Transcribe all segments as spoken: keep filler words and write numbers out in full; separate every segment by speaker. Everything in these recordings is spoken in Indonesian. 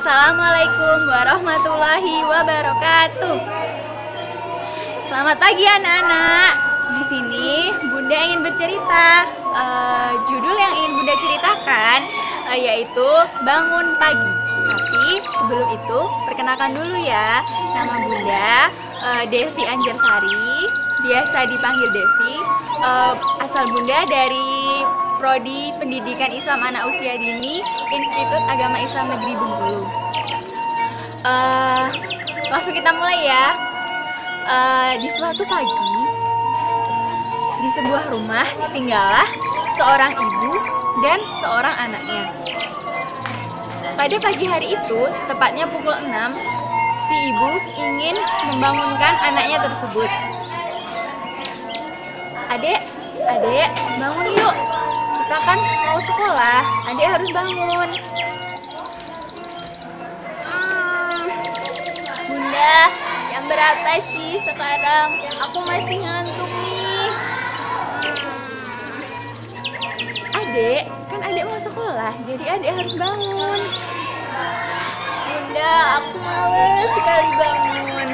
Speaker 1: Assalamualaikum warahmatullahi wabarakatuh. Selamat pagi anak-anak. Di sini Bunda ingin bercerita. Uh, judul yang ingin Bunda ceritakan uh, yaitu bangun pagi. Tapi sebelum itu perkenalkan dulu ya. Nama Bunda uh, Devi Anjarsari, biasa dipanggil Devi. Uh, asal Bunda dari Prodi Pendidikan Islam Anak Usia Dini, Institut Agama Islam Negeri Bengkulu. Uh, langsung kita mulai ya. Uh, di suatu pagi, di sebuah rumah tinggallah seorang ibu dan seorang anaknya. Pada pagi hari itu, tepatnya pukul enam, si ibu ingin membangunkan anaknya tersebut. Adek, adek, bangun yuk. Kita kan mau sekolah, adek harus bangun. Hmm, Bunda, jam berapa sih sekarang? Aku masih ngantuk nih. Hmm. Adek, kan adek mau sekolah, jadi adek harus bangun. Bunda, aku males sekali bangun.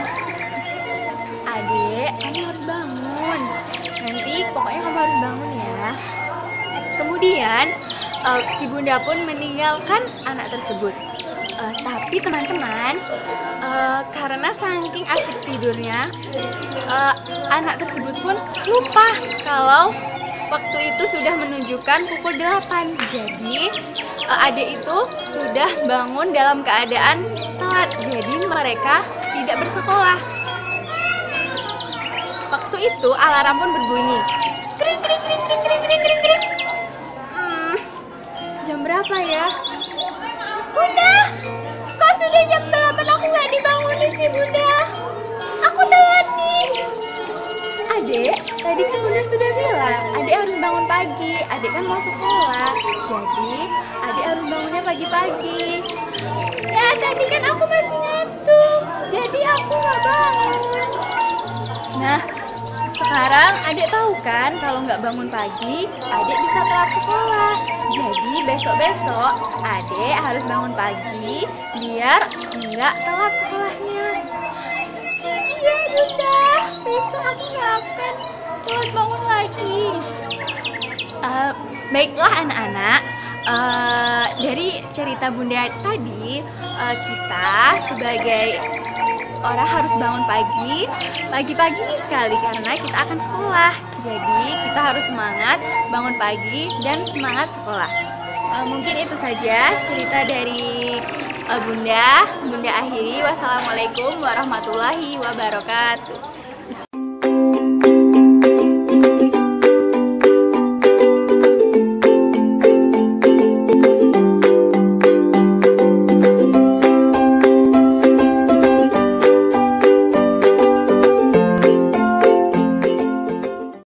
Speaker 1: Adek, kamu harus bangun. Nanti pokoknya kamu harus bangun ya. Kemudian uh, si bunda pun meninggalkan anak tersebut. Uh, tapi teman-teman, uh, karena saking asik tidurnya, uh, anak tersebut pun lupa kalau waktu itu sudah menunjukkan pukul delapan. Jadi uh, adik itu sudah bangun dalam keadaan telat. Jadi mereka tidak bersekolah. Waktu itu alarm pun berbunyi. Kring kring kring kring kring kring kring kring. Hmm, jam berapa ya? Bunda, kok sudah jam delapan aku nggak dibangunin sih Bunda? Aku telat nih. Adek, tadi kan Bunda sudah bilang, adek harus bangun pagi. Adek kan mau sekolah, jadi adek harus bangunnya pagi-pagi. Ya tadi kan aku masih ngantuk, jadi aku nggak bangun. Nah, sekarang adek tahu kan kalau nggak bangun pagi, adek bisa telat sekolah. Jadi besok-besok adek harus bangun pagi biar nggak telat sekolahnya. Iya Bunda, besok aku nggak akan telat bangun lagi. Uh, baiklah anak-anak, uh, dari cerita Bunda tadi, uh, kita sebagai orang harus bangun pagi, pagi-pagi sekali karena kita akan sekolah. Jadi kita harus semangat bangun pagi dan semangat sekolah. Uh, mungkin itu saja cerita dari uh, Bunda. Bunda akhiri. Wassalamualaikum warahmatullahi wabarakatuh.